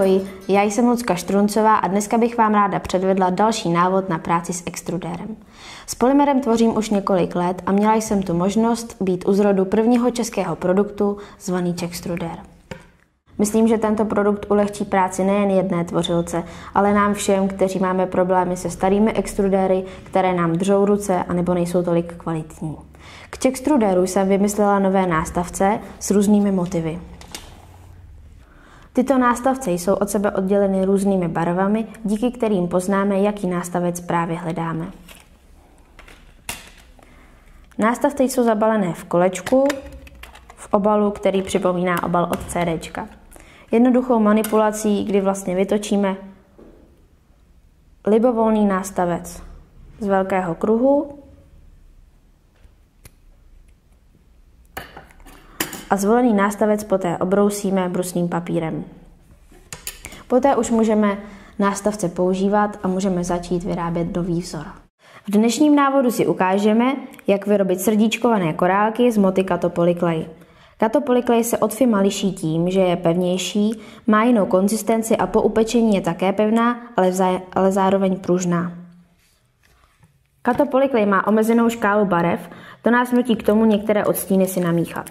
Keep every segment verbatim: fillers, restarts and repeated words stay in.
Ahoj, já jsem Lucka Štruncová a dneska bych vám ráda předvedla další návod na práci s extrudérem. S polymerem tvořím už několik let a měla jsem tu možnost být u zrodu prvního českého produktu zvaný Czextrudér. Myslím, že tento produkt ulehčí práci nejen jedné tvořilce, ale nám všem, kteří máme problémy se starými extrudéry, které nám držou ruce anebo nejsou tolik kvalitní. K Czextrudéru jsem vymyslela nové nástavce s různými motivy. Tyto nástavce jsou od sebe odděleny různými barvami, díky kterým poznáme, jaký nástavec právě hledáme. Nástavce jsou zabalené v kolečku, v obalu, který připomíná obal od CDčka. Jednoduchou manipulací, kdy vlastně vytočíme libovolný nástavec z velkého kruhu a zvolený nástavec poté obrousíme brusným papírem. Poté už můžeme nástavce používat a můžeme začít vyrábět nový vzor. V dnešním návodu si ukážeme, jak vyrobit srdíčkované korálky z moty Kato Polyclay. Kato Polyclay se od Fima liší tím, že je pevnější, má jinou konzistenci a po upečení je také pevná, ale, vzá, ale zároveň pružná. Kato Polyclay má omezenou škálu barev, to nás nutí k tomu některé odstíny si namíchat.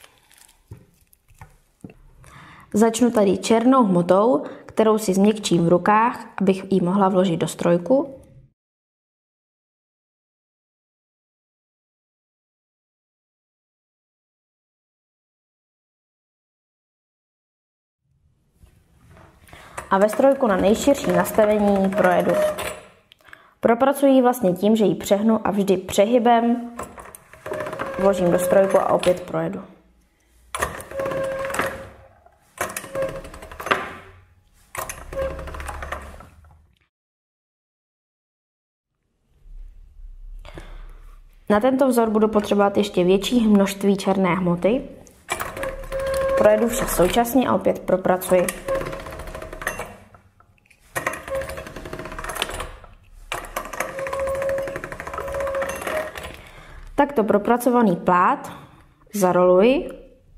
Začnu tady černou hmotou, kterou si změkčím v rukách, abych ji mohla vložit do strojku. A ve strojku na nejširší nastavení projedu. Propracuji vlastně tím, že ji přehnu a vždy přehybem vložím do strojku a opět projedu. Na tento vzor budu potřebovat ještě větší množství černé hmoty. Projedu vše současně a opět propracuji. Takto propracovaný plát zaroluji.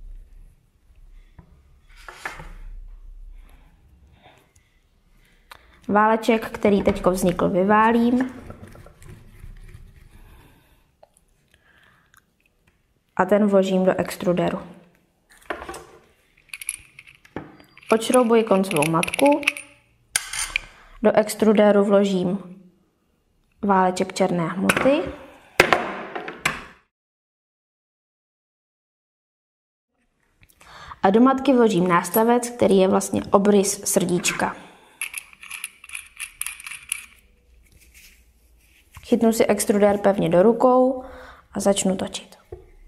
Váleček, který teď vznikl, vyválím. A ten vložím do extrudéru. Odšroubuji koncovou matku. Do extrudéru vložím váleček černé hmoty. A do matky vložím nástavec, který je vlastně obrys srdíčka. Chytnu si extrudér pevně do rukou a začnu točit.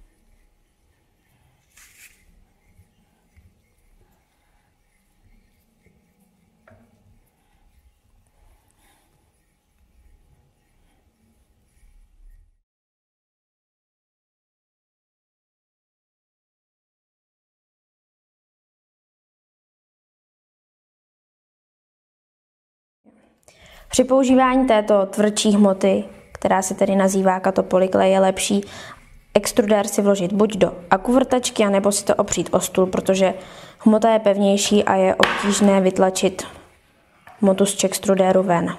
Při používání této tvrdší hmoty, která se tedy nazývá Kato Polyclay, je lepší extrudér si vložit buď do akuvrtačky, anebo si to opřít o stůl, protože hmota je pevnější a je obtížné vytlačit hmotu z Czextrudéru ven.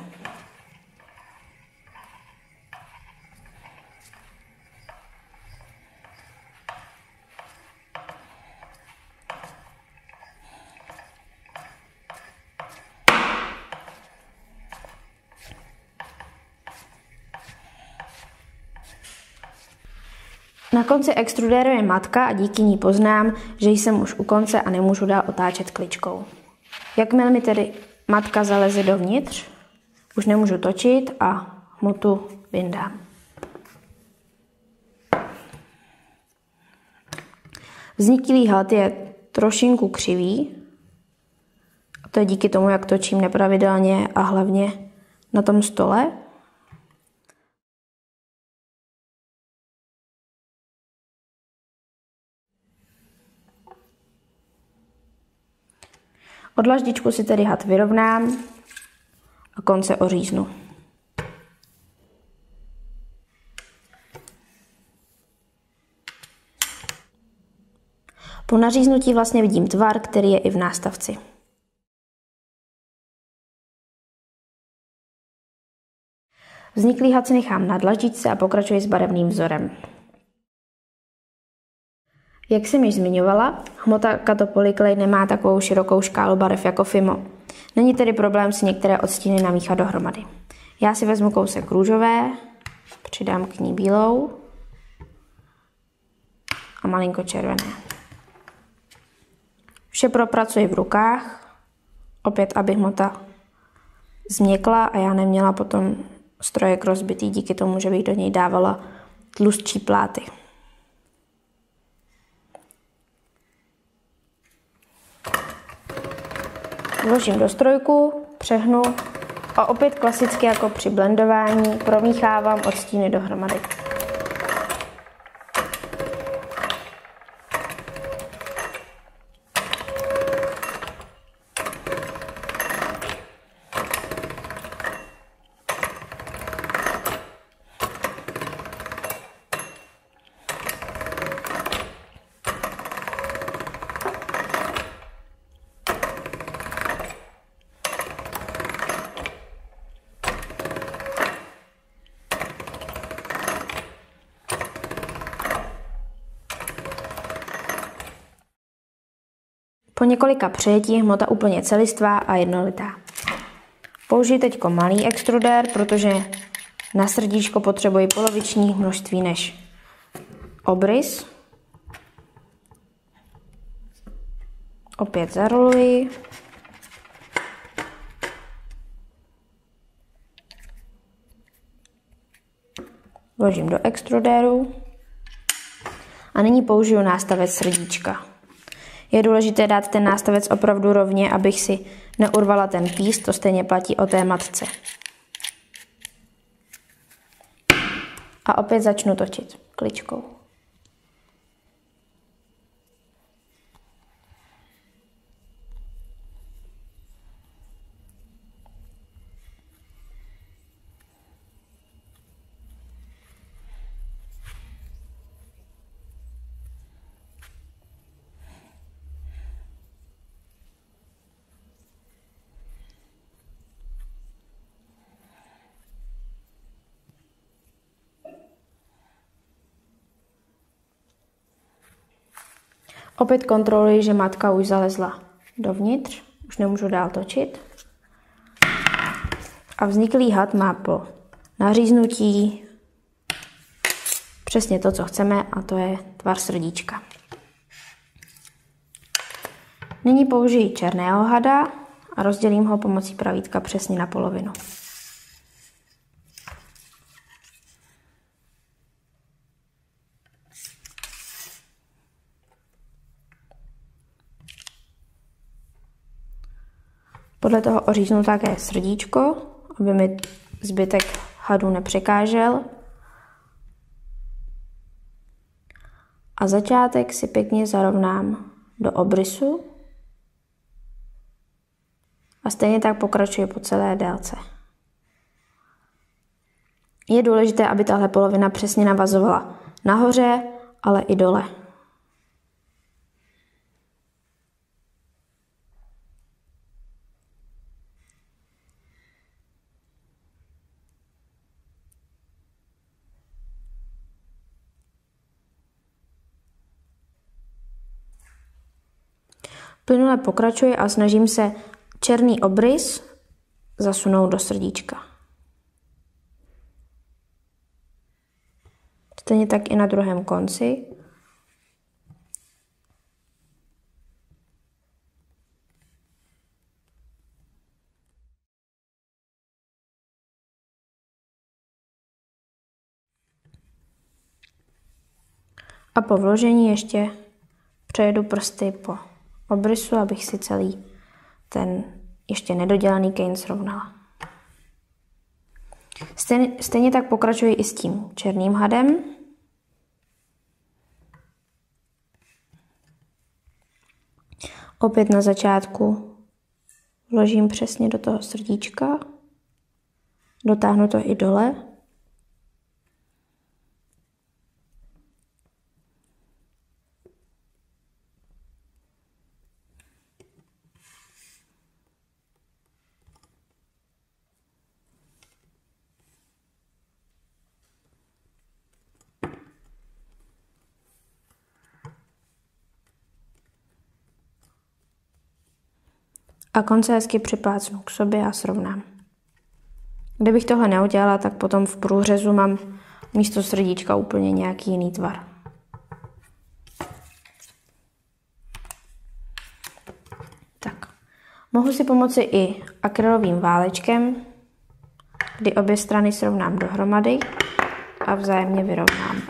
Na konci extrudéru je matka a díky ní poznám, že jsem už u konce a nemůžu dál otáčet kličkou. Jakmile mi tedy matka zaleze dovnitř, už nemůžu točit a hmotu vyndám. Vzniklý had je trošinku křivý, a to je díky tomu, jak točím nepravidelně a hlavně na tom stole. Od dlaždičku si tedy had vyrovnám a konce oříznu. Po naříznutí vlastně vidím tvar, který je i v nástavci. Vzniklý had si nechám na dlaždičce a pokračuji s barevným vzorem. Jak jsem již zmiňovala, hmota Kato Polyclay nemá takovou širokou škálu barev jako Fimo. Není tedy problém si některé odstíny namíchat dohromady. Já si vezmu kousek růžové, přidám k ní bílou a malinko červené. Vše propracuji v rukách, opět aby hmota změkla a já neměla potom strojek rozbitý díky tomu, že bych do něj dávala tlustší pláty. Vložím do strojku, přehnu a opět klasicky jako při blendování promíchávám odstíny dohromady. Po několika přejetí je hmota úplně celistvá a jednolitá. Použiji teď malý extrudér, protože na srdíčko potřebuji poloviční množství než obrys. Opět zaroluji. Vložím do extrudéru. A nyní použiju nástavec srdíčka. Je důležité dát ten nástavec opravdu rovně, abych si neurvala ten píst, to stejně platí o té matce. A opět začnu točit kličkou. Opět kontroluji, že matka už zalezla dovnitř, už nemůžu dál točit. A vzniklý had má po naříznutí přesně to, co chceme, a to je tvar srdíčka. Nyní použiji černého hada a rozdělím ho pomocí pravítka přesně na polovinu. Podle toho oříznu také srdíčko, aby mi zbytek hadu nepřekážel. A začátek si pěkně zarovnám do obrysu. A stejně tak pokračuji po celé délce. Je důležité, aby tahle polovina přesně navazovala nahoře, ale i dole. Plynule pokračuji a snažím se černý obrys zasunout do srdíčka. Stejně tak i na druhém konci. A po vložení ještě přejedu prsty po obrysu, abych si celý ten ještě nedodělaný kejn srovnala. Stejně, stejně tak pokračuji i s tím černým hadem. Opět na začátku vložím přesně do toho srdíčka, dotáhnu to i dole. A konce hezky připlácnu k sobě a srovnám. Kdybych tohle neudělala, tak potom v průřezu mám místo srdíčka úplně nějaký jiný tvar. Tak. Mohu si pomoci i akrylovým válečkem, kdy obě strany srovnám dohromady a vzájemně vyrovnám.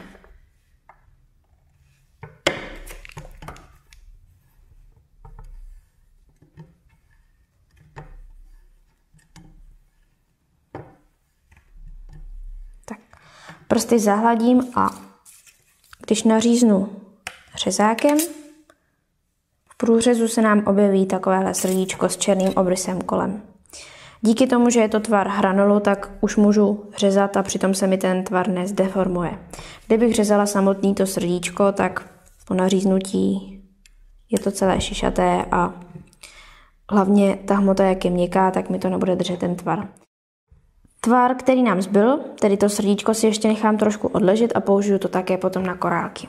Tak. Prsty zahladím a když naříznu řezákem, v průřezu se nám objeví takovéhle srdíčko s černým obrysem kolem. Díky tomu, že je to tvar hranolu, tak už můžu řezat a přitom se mi ten tvar nezdeformuje. Kdybych řezala samotný to srdíčko, tak po naříznutí je to celé šišaté a hlavně ta hmota, jak je měkká, tak mi to nebude držet ten tvar. Tvar, který nám zbyl, tedy to srdíčko, si ještě nechám trošku odležet a použiju to také potom na korálky.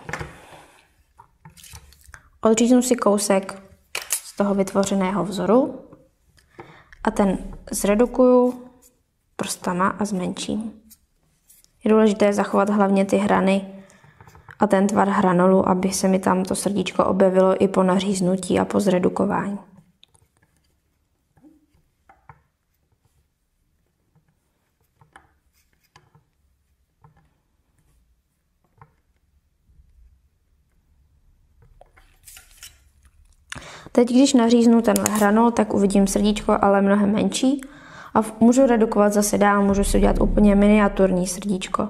Odříznu si kousek z toho vytvořeného vzoru a ten zredukuju prstama a zmenším. Je důležité zachovat hlavně ty hrany a ten tvar hranolu, aby se mi tam to srdíčko objevilo i po naříznutí a po zredukování. Teď, když naříznu tenhle hranol, tak uvidím srdíčko, ale mnohem menší. A můžu redukovat zase dál, můžu si udělat úplně miniaturní srdíčko.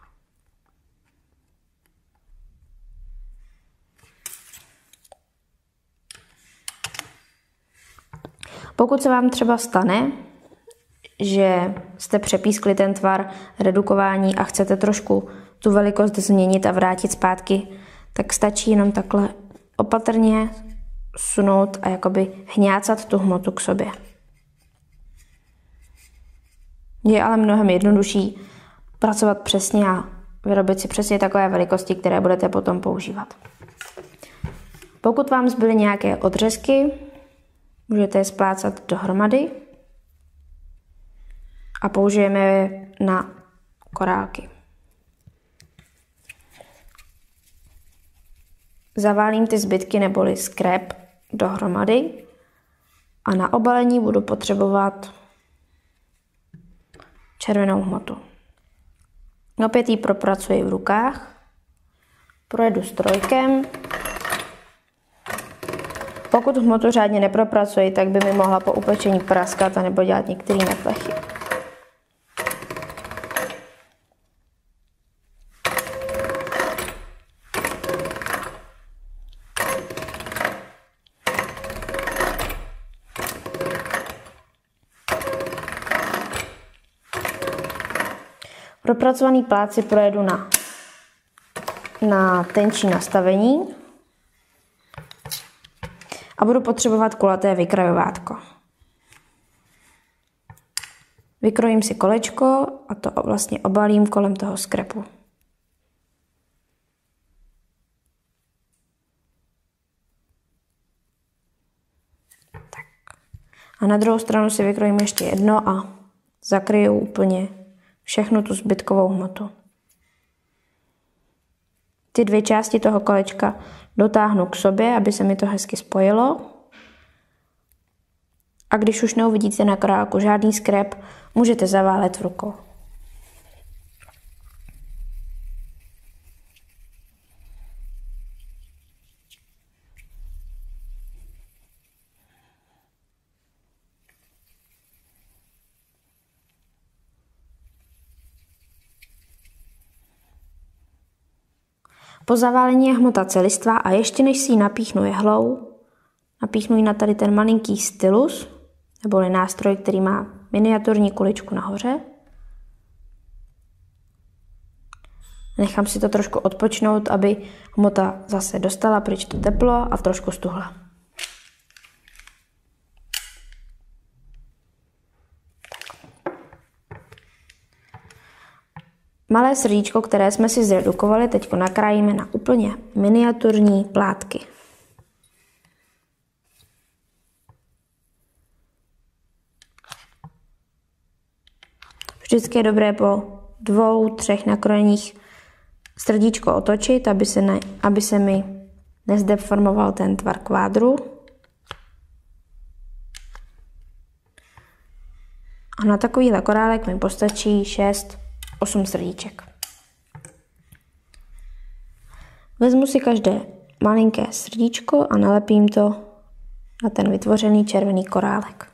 Pokud se vám třeba stane, že jste přepískli ten tvar redukování a chcete trošku tu velikost změnit a vrátit zpátky, tak stačí jenom takhle opatrně sunout a jakoby hňácat tu hmotu k sobě. Je ale mnohem jednodušší pracovat přesně a vyrobit si přesně takové velikosti, které budete potom používat. Pokud vám zbyly nějaké odřezky, můžete je splácat dohromady a použijeme je na korálky. Zaválím ty zbytky neboli skrep dohromady a na obalení budu potřebovat červenou hmotu. Opět ji propracuji v rukách, projedu strojkem. Pokud hmotu řádně nepropracuji, tak by mi mohla po upečení praskat a nebo dělat některé neplechy. Propracovaný plát si projedu na, na tenčí nastavení a budu potřebovat kulaté vykrajovátko. Vykrojím si kolečko a to vlastně obalím kolem toho skrepu. Tak. A na druhou stranu si vykrojím ještě jedno a zakryju úplně všechnu tu zbytkovou hmotu. Ty dvě části toho kolečka dotáhnu k sobě, aby se mi to hezky spojilo. A když už neuvidíte na korálku žádný skrep, můžete zaválet v rukou. Po zaválení je hmota celistvá a ještě než si ji napíchnu jehlou, napíchnu ji na tady ten malinký stylus, neboli nástroj, který má miniaturní kuličku nahoře. Nechám si to trošku odpočnout, aby hmota zase dostala pryč to teplo a trošku stuhla. Malé srdíčko, které jsme si zredukovali, teď nakrájíme na úplně miniaturní plátky. Vždycky je dobré po dvou, třech nakrojeních srdíčko otočit, aby se, ne, aby se mi nezdeformoval ten tvar kvádru. A na takovýhle korálek mi postačí šest osm srdíček. Vezmu si každé malinké srdíčko a nalepím to na ten vytvořený červený korálek.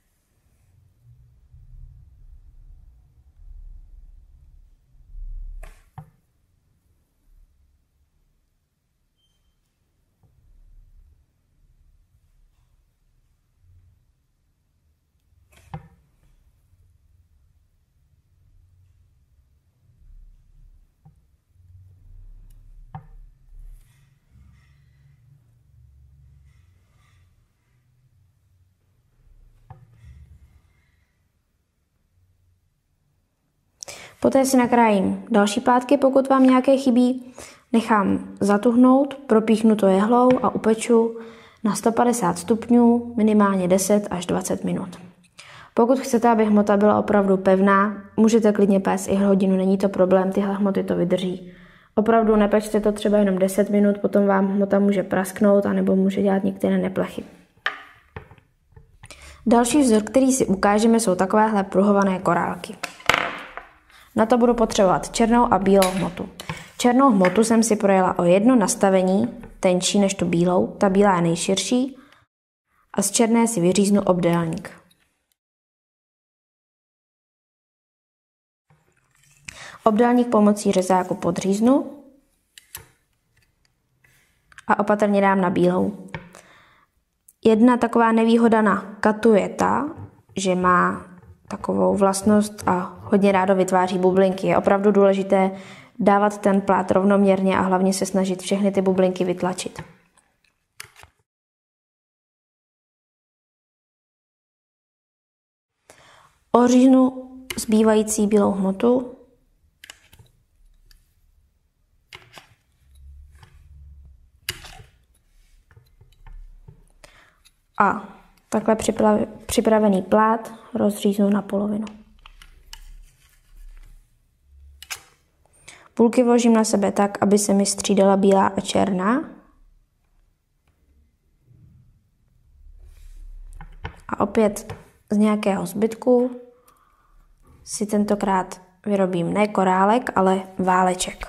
Poté si nakrájím další plátky, pokud vám nějaké chybí. Nechám zatuhnout, propíchnu to jehlou a upeču na sto padesát stupňů minimálně deset až dvacet minut. Pokud chcete, aby hmota byla opravdu pevná, můžete klidně péct i hodinu, není to problém, tyhle hmoty to vydrží. Opravdu nepečte to třeba jenom deset minut, potom vám hmota může prasknout anebo může dělat některé neplechy. Další vzor, který si ukážeme, jsou takovéhle pruhované korálky. Na to budu potřebovat černou a bílou hmotu. Černou hmotu jsem si projela o jedno nastavení, tenčí než tu bílou, ta bílá je nejširší, a z černé si vyříznu obdélník. Obdélník pomocí řezáku podříznu a opatrně dám na bílou. Jedna taková nevýhoda na katu je ta, že má takovou vlastnost a hodně rádo vytváří bublinky. Je opravdu důležité dávat ten plát rovnoměrně a hlavně se snažit všechny ty bublinky vytlačit. Oříznu zbývající bílou hmotu a takhle připravený plát rozříznu na polovinu. Půlky vložím na sebe tak, aby se mi střídala bílá a černá. A opět z nějakého zbytku si tentokrát vyrobím ne korálek, ale váleček.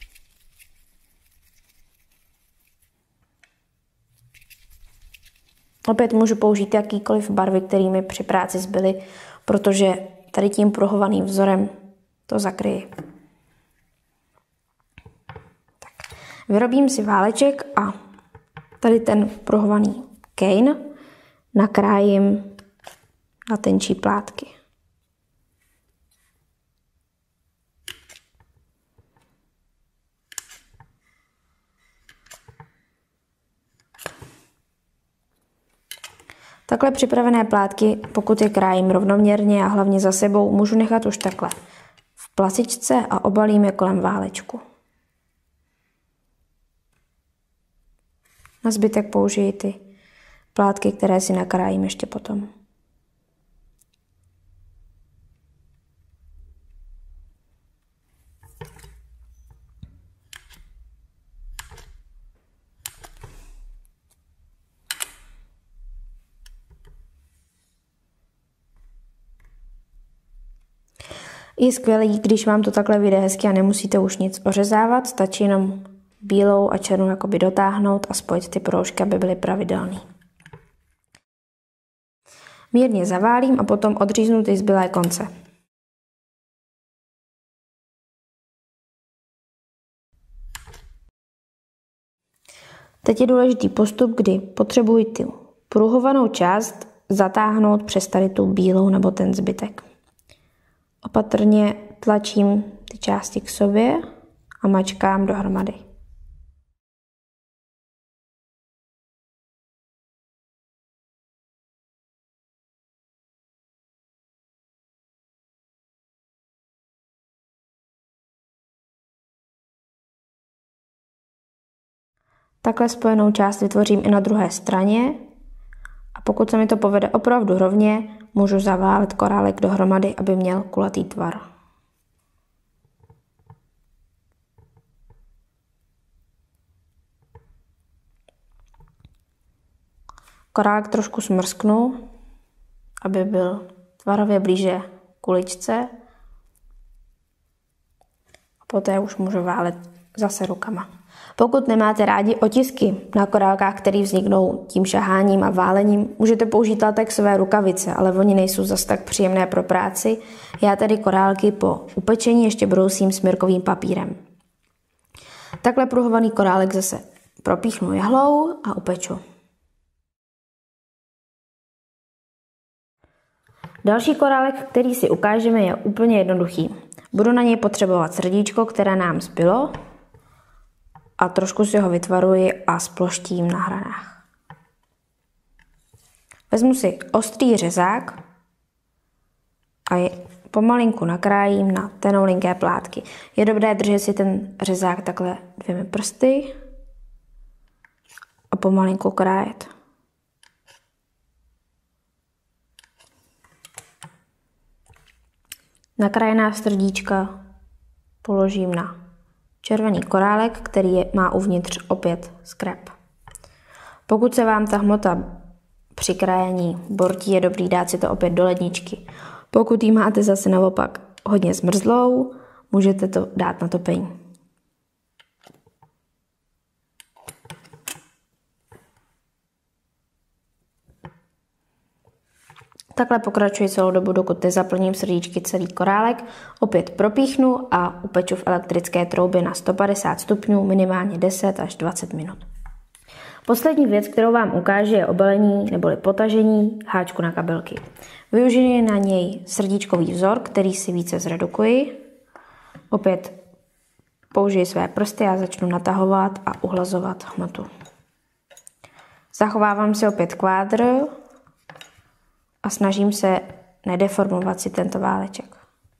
Opět můžu použít jakýkoliv barvy, které mi při práci zbyly, protože tady tím pruhovaným vzorem to zakryji. Tak. Vyrobím si váleček a tady ten pruhovaný kejn nakrájím na tenčí plátky. Takhle připravené plátky, pokud je krájím rovnoměrně a hlavně za sebou, můžu nechat už takhle v plasičce a obalím je kolem válečku. Na zbytek použiji ty plátky, které si nakrájím ještě potom. Je skvělý, když vám to takhle vyjde hezky a nemusíte už nic ořezávat, stačí jenom bílou a černou jakoby dotáhnout a spojit ty proužky, aby byly pravidelný. Mírně zaválím a potom odříznu ty zbylé konce. Teď je důležitý postup, kdy potřebuji tu pruhovanou část zatáhnout přes tady tu bílou nebo ten zbytek. Opatrně tlačím ty části k sobě a mačkám dohromady. Takhle spojenou část vytvořím i na druhé straně a pokud se mi to povede opravdu rovně, můžu zaválet korálek dohromady, aby měl kulatý tvar. Korálek trošku smrsknu, aby byl tvarově blíže kuličce. A poté už můžu válet zase rukama. Pokud nemáte rádi otisky na korálkách, které vzniknou tím šaháním a válením, můžete použít latexové rukavice, ale oni nejsou zas tak příjemné pro práci. Já tedy korálky po upečení ještě brousím smrkovým papírem. Takhle pruhovaný korálek zase propíchnu jehlou a upeču. Další korálek, který si ukážeme, je úplně jednoduchý. Budu na něj potřebovat srdíčko, které nám zbylo, a trošku si ho vytvaruji a sploštím na hranách. Vezmu si ostrý řezák a je pomalinku nakrájím na tenoulinké plátky. Je dobré držet si ten řezák takhle dvěmi prsty a pomalinku krájet. Nakrájená srdíčka položím na červený korálek, který je, má uvnitř opět skrep. Pokud se vám ta hmota při krájení bortí, je dobrý dát si to opět do ledničky. Pokud ji máte zase naopak hodně zmrzlou, můžete to dát na topení. Takhle pokračuji celou dobu, dokud nezaplním srdíčky celý korálek. Opět propíchnu a upeču v elektrické troubě na sto padesát stupňů minimálně deset až dvacet minut. Poslední věc, kterou vám ukážu, je obalení neboli potažení háčku na kabelky. Využiji na něj srdíčkový vzor, který si více zredukuji. Opět použiji své prsty a začnu natahovat a uhlazovat hmotu. Zachovávám si opět kvádr a snažím se nedeformovat si tento váleček.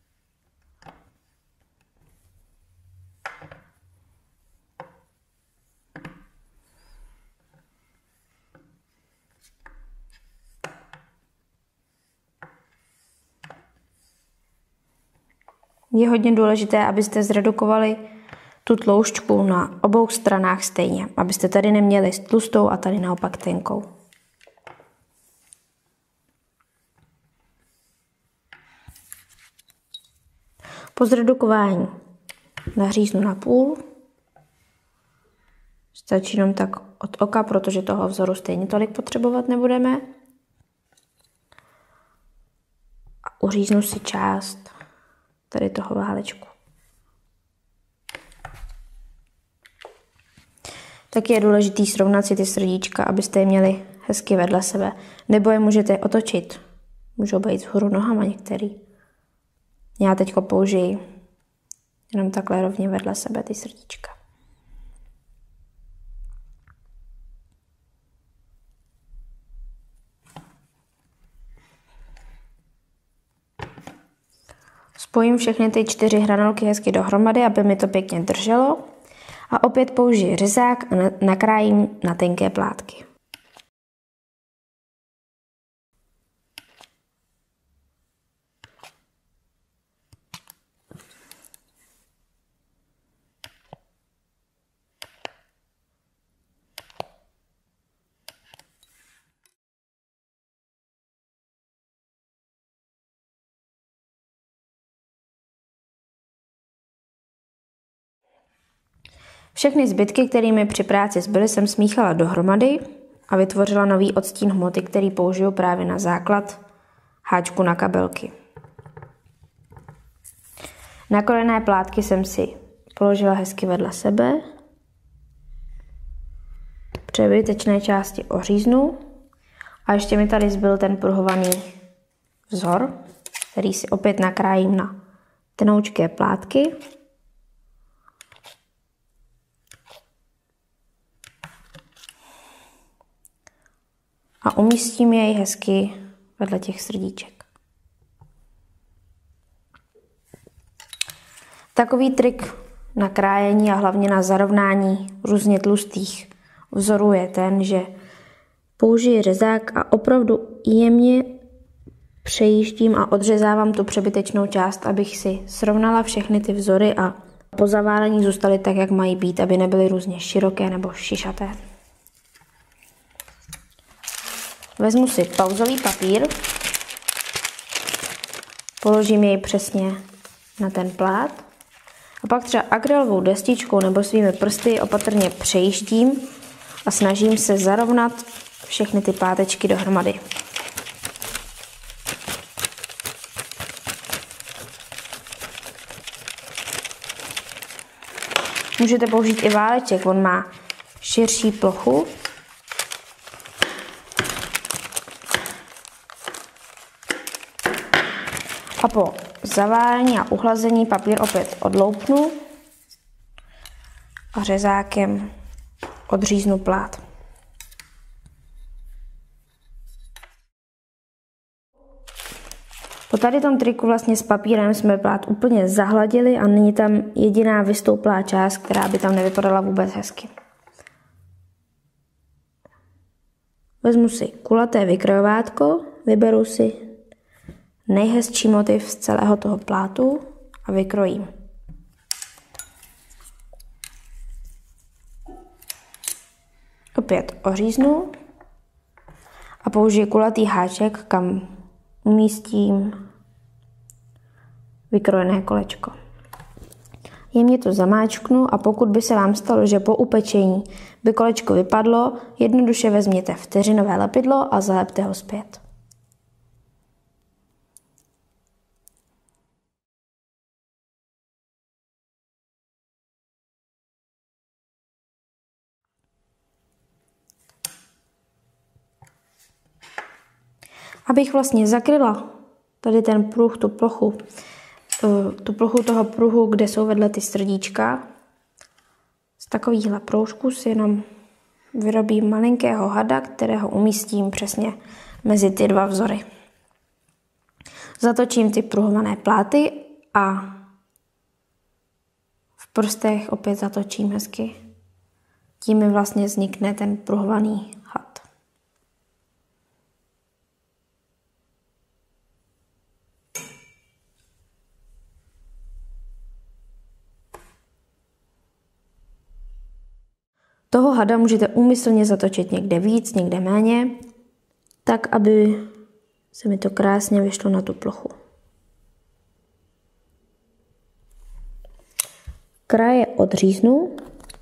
Je hodně důležité, abyste zredukovali tu tloušťku na obou stranách stejně, abyste tady neměli tlustou a tady naopak tenkou. Po zredukování naříznu na půl. Stačí jenom tak od oka, protože toho vzoru stejně tolik potřebovat nebudeme. A uříznu si část tady toho válečku. Taky je důležité srovnat si ty srdíčka, abyste je měli hezky vedle sebe. Nebo je můžete otočit. Můžou být vzhůru nohama některý. Já teď použiji jenom takhle rovně vedle sebe ty srdíčka. Spojím všechny ty čtyři hranolky hezky dohromady, aby mi to pěkně drželo. A opět použiji řezák a nakrájím na tenké plátky. Všechny zbytky, které mi při práci zbyly, jsem smíchala dohromady a vytvořila nový odstín hmoty, který použiju právě na základ háčku na kabelky. Nakrojené plátky jsem si položila hezky vedle sebe. Přebytečné části oříznu a ještě mi tady zbyl ten pruhovaný vzor, který si opět nakrájím na tenoučké plátky. A umístím jej hezky vedle těch srdíček. Takový trik na krájení a hlavně na zarovnání různě tlustých vzorů je ten, že použiji řezák a opravdu jemně přejíždím a odřezávám tu přebytečnou část, abych si srovnala všechny ty vzory a po zaválení zůstaly tak, jak mají být, aby nebyly různě široké nebo šišaté. Vezmu si pauzový papír, položím jej přesně na ten plát a pak třeba akrylovou destičkou nebo svými prsty opatrně přejíždím a snažím se zarovnat všechny ty plátečky dohromady. Můžete použít i váleček, on má širší plochu. A po zaválení a uchlazení papír opět odloupnu a řezákem odříznu plát. Po tady tom triku vlastně s papírem jsme plát úplně zahladili a není tam jediná vystouplá část, která by tam nevypadala vůbec hezky. Vezmu si kulaté vykrojovátko, vyberu si nejhezčí motiv z celého toho plátu a vykrojím. Opět oříznu a použiji kulatý háček, kam umístím vykrojené kolečko. Jemně to zamáčknu a pokud by se vám stalo, že po upečení by kolečko vypadlo, jednoduše vezměte vteřinové lepidlo a zalepte ho zpět. Abych vlastně zakryla tady ten pruh, tu plochu, tu plochu toho pruhu, kde jsou vedle ty srdíčka, z takovýchhle proužků si jenom vyrobím malinkého hada, kterého umístím přesně mezi ty dva vzory. Zatočím ty pruhované pláty a v prstech opět zatočím hezky. Tím mi vlastně vznikne ten pruhovaný had. Toho hada můžete úmyslně zatočit někde víc, někde méně, tak, aby se mi to krásně vyšlo na tu plochu. Kraje odříznu.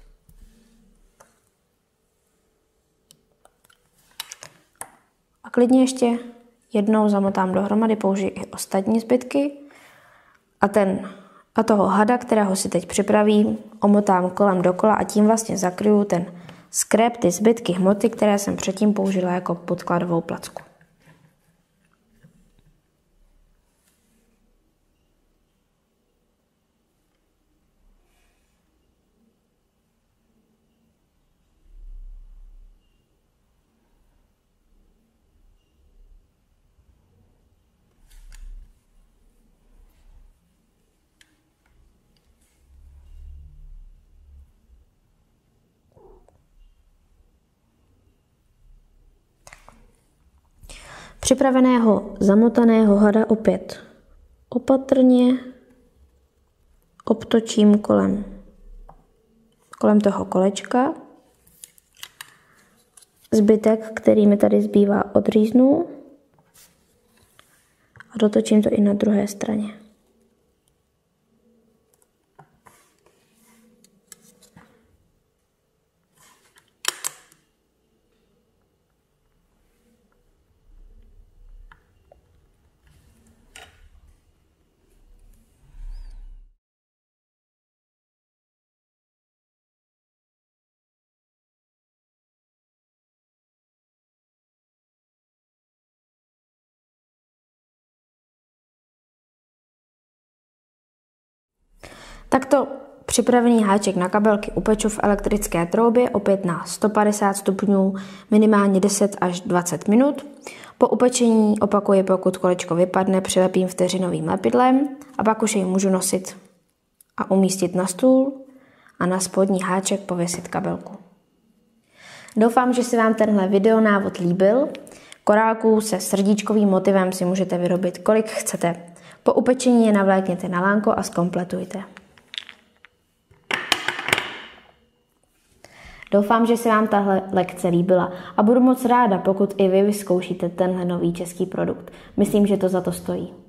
A klidně ještě jednou zamotám dohromady, použiji i ostatní zbytky a ten A toho hada, kterého si teď připravím, omotám kolem dokola a tím vlastně zakryju ten skrép, ty zbytky hmoty, které jsem předtím použila jako podkladovou placku. Připraveného zamotaného hada opět opatrně obtočím kolem, kolem toho kolečka. Zbytek, který mi tady zbývá, odříznu a dotočím to i na druhé straně. Takto připravený háček na kabelky upeču v elektrické troubě opět na sto padesát stupňů minimálně deset až dvacet minut. Po upečení opakuji, pokud kolečko vypadne, přilepím vteřinovým lepidlem a pak už jej můžu nosit a umístit na stůl a na spodní háček pověsit kabelku. Doufám, že se vám tenhle videonávod líbil. Korálků se srdíčkovým motivem si můžete vyrobit kolik chcete. Po upečení je navlékněte na lánko a zkompletujte. Doufám, že se vám tahle lekce líbila a budu moc ráda, pokud i vy vyzkoušíte tenhle nový český produkt. Myslím, že to za to stojí.